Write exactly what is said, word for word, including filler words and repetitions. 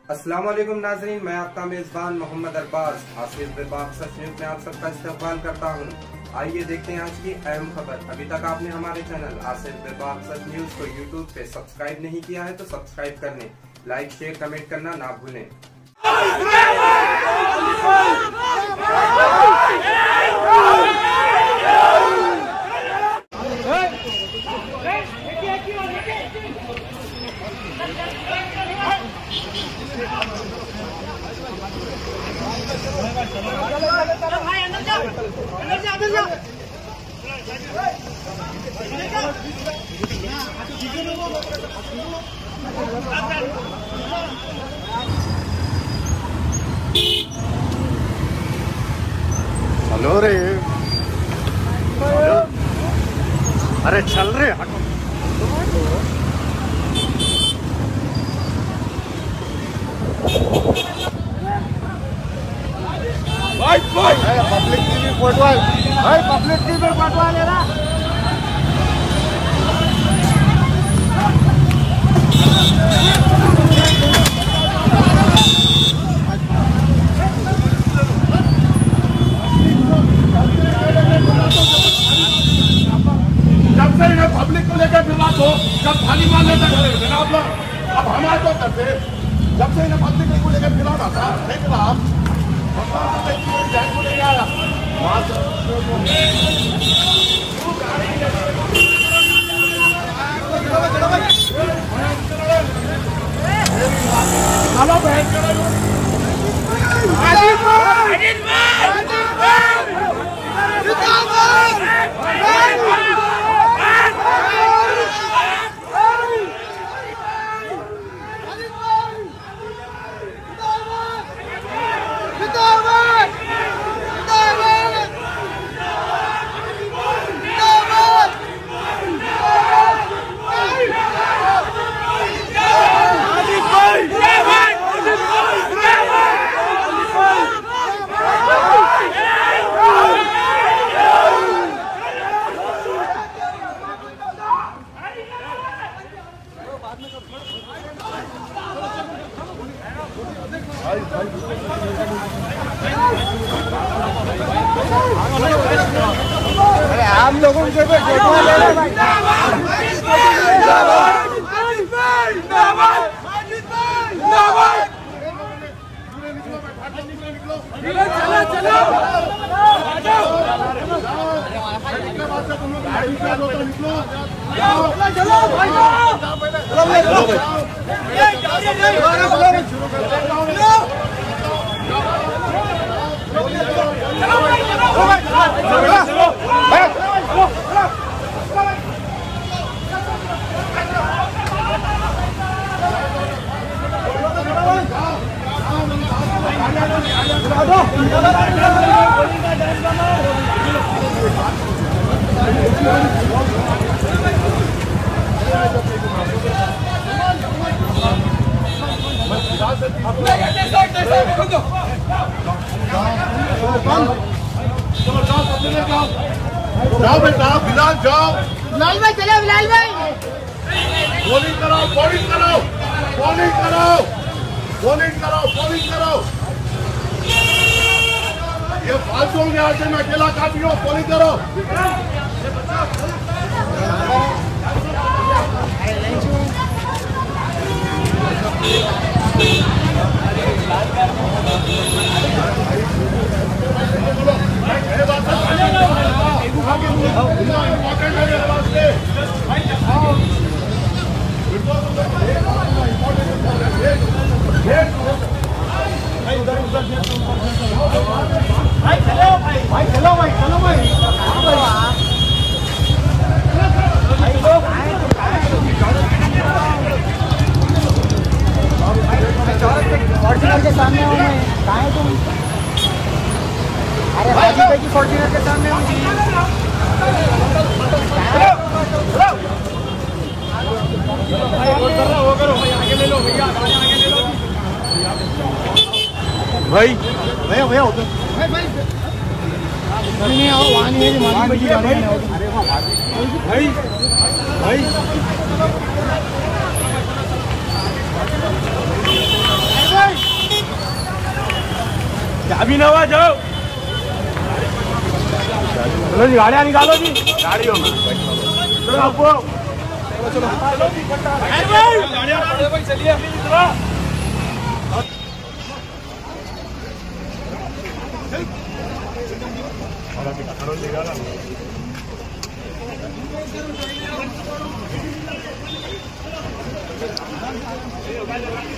अस्सलाम वालेकुम नाज़रीन, मैं आपका मेजबान मोहम्मद अरबाज आसिफ बेबाक सच न्यूज में आप सबका इस्तकबाल करता हूं। आइए देखते हैं आज की अहम खबर। अभी तक आपने हमारे चैनल आसिफ बेबाक सच न्यूज को यूट्यूब पे सब्सक्राइब नहीं किया है तो सब्सक्राइब कर लें। लाइक शेयर कमेंट करना ना भूलें। भाई अंदर जा, अंदर जा, अंदर जा। चलो रे, अरे चल रे, हटो। भाई भाई पब्लिक टीवी फोटो भाई पब्लिक टीवी फोटो ले रहा। जब से इन्हें पब्लिक को लेकर फिर हो, जब थाली मार लेते थे आप लोग, अब हमारे तो करते। जब से इन्हें पब्लिक को लेकर फिर था नहीं फिर आप अरे आप लोगों से भी फोटो ले लो भाई। चलो चलो चलो जाओ बेटा, बिलाल जाओ। बिलाल भाई चलो, बिलाल भाई बॉलिंग कराओ, बॉलिंग कराओ, बॉलिंग कराओ, बॉलिंग कराओ, बॉलिंग कराओ। ये फालतू में आके मैं अकेला काफी हूँ, बॉलिंग करो। भाई चलो भाई, भाई चलो भाई, चलो भाई। फॉर्च्यूनर के सामने हूँ मैं, कहाँ है तुम? अरे हाजी भाई की फॉर्च्यूनर के सामने हूँ। भाई भैया भैया उधर नहीं आओ, वहाँ नहीं है, वहाँ भाई भाई भाई अभी नवा जाओ। चलो जी गाड़ियाँ निकालो जी गाड़ियों में। चलो आपको चलो गाड़ियाँ खड़े भाई चलिए चलो